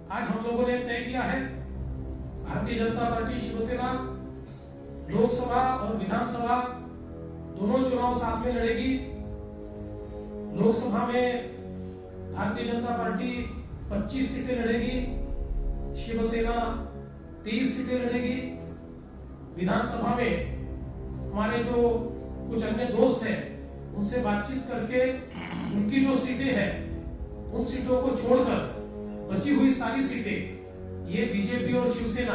आज हम लोगों ने तय किया है, भारतीय जनता पार्टी शिवसेना लोकसभा और विधानसभा दोनों चुनाव साथ में लड़ेगी। लोकसभा में भारतीय जनता पार्टी 25 सीटें लड़ेगी, शिवसेना 23 सीटें लड़ेगी। विधानसभा में हमारे जो कुछ अन्य दोस्त हैं उनसे बातचीत करके उनकी जो सीटें हैं उन सीटों को छोड़कर बची हुई सारी सीटें ये बीजेपी और शिवसेना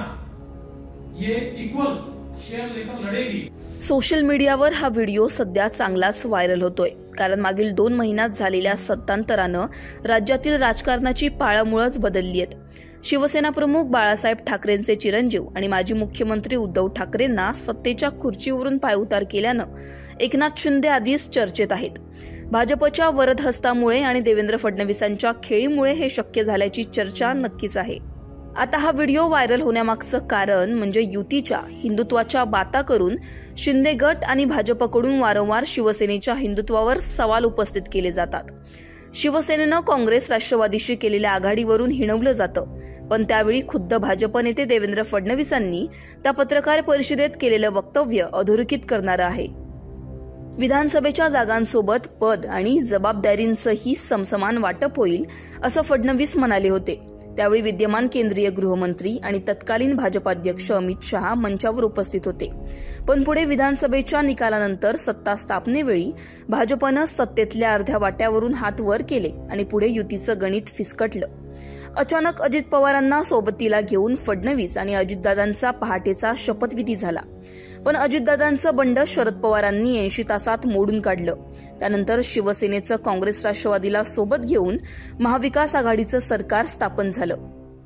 ये इक्वल शेअर लेकर लढेगी। सोशल मीडियावर हा व्हिडिओ सध्या चांगलाच व्हायरल होतोय, कारण मागील 2 महिन्यात झालेल्या सत्तांतरानं राज्यातील राजकारणाची पाळंमुळंच बदलली आहेत। शिवसेना प्रमुख बाळासाहेब ठाकरेंचे चिरंजीव आणि माजी मुख्यमंत्री उद्धव ठाकरेंना सत्तेच्या खुर्चीवरून पायउतार केल्यानं एकनाथ शिंदे आधीच चर्चेत आहेत। भाजपच्या वरदहस्तामुळे आणि देवेंद्र फडणवीसांच्या खेळीमुळे हे शक्य झाल्याची चर्चा नक्कीच आहे। आता हा व्हिडिओ व्हायरल होण्यामागचं कारण म्हणजे युतीच्या हिंदुत्वाच्या बाता करून शिंदे गट आणि भाजपकडून वारंवार शिवसेनेच्या हिंदुत्वावर सवाल उपस्थित केले जातात। शिवसेनेनं काँग्रेस राष्ट्रवादीशी केलेल्या आघाडीवरून हिणवलं जातं, पण त्यावेळी खुद्द भाजप नेते देवेंद्र फडणवीसांनी त्या पत्रकार परिषदेत केलेलं वक्तव्य अधोरेखित करणारं आहे। विधानसभेच्या जागांसोबत पद आणि जबाबदारींचंही समसमान वाटप होईल असं फडणवीस म्हणाले होते। त्यावेळी विद्यमान केंद्रीय गृहमंत्री आणि तत्कालीन भाजपाध्यक्ष अमित शहा मंचावर उपस्थित होते, पण पुढे विधानसभेच्या निकालानंतर सत्ता स्थापनेवेळी भाजपनं सत्तेतल्या अर्ध्या वाट्यावरून हात वर केले आणि पुढे युतीचं गणित फिसकटलं। अचानक अजित पवारांना सोबतीला घेऊन फडणवीस आणि अजितदादांचा पहाटेचा शपथविधी झाला, पण अजितदादांचं बंड शरद पवारांनी 80 तासात मोडून काढलं। त्यानंतर शिवसेनेचं काँग्रेस राष्ट्रवादीला सोबत घेऊन महाविकास आघाडीचं सरकार स्थापन झालं,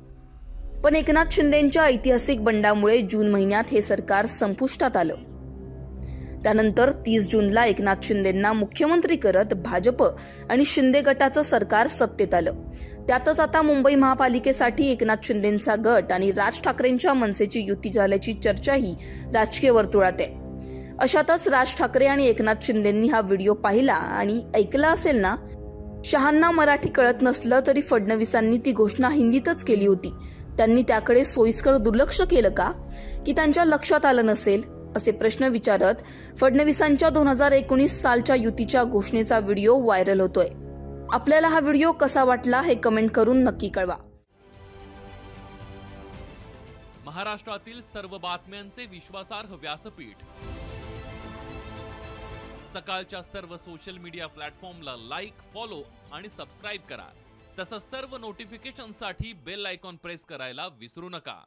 पण एकनाथ शिंदेंच्या ऐतिहासिक बंडामुळे जून महिन्यात हे सरकार संपुष्टात आलं। त्यानंतर 30 जूनला एकनाथ शिंदेंना मुख्यमंत्री करत भाजप आणि शिंदे गटाचं सरकार सत्तेत आलं। त्यातच आता मुंबई महापालिकेसाठी एकनाथ शिंदेंचा गट आणि राज ठाकरेंच्या मनसेची युती झाल्याची चर्चाही राजकीय वर्तुळात आहे। अशातच राज ठाकरे आणि एकनाथ शिंदेंनी हा व्हिडिओ पाहिला आणि ऐकला असेल ना। शहांना मराठी कळत नसलं तरी फडणवीसांनी ती घोषणा हिंदीतच केली होती। त्यांनी त्याकडे सोयीस्कर दुर्लक्ष केलं का, की त्यांच्या लक्षात आलं नसेल, असे प्रश्न विचारत फडणवीसांच्या 2019 सालच्या युतीच्या घोषणेचा व्हिडिओ व्हायरल होतोय। आपल्याला हा व्हिडिओ कसा वाटला हे कमेंट करून नक्की कळवा। महाराष्ट्रातील सर्व बातम्यांचे विश्वासार्ह व्यासपीठ, सकाळच्या सर्व सोशल मीडिया प्लॅटफॉर्मला लाईक, फॉलो आणि सबस्क्राईब करा। तसंच सर्व नोटिफिकेशनसाठी बेल आयकॉन प्रेस करायला विसरू नका।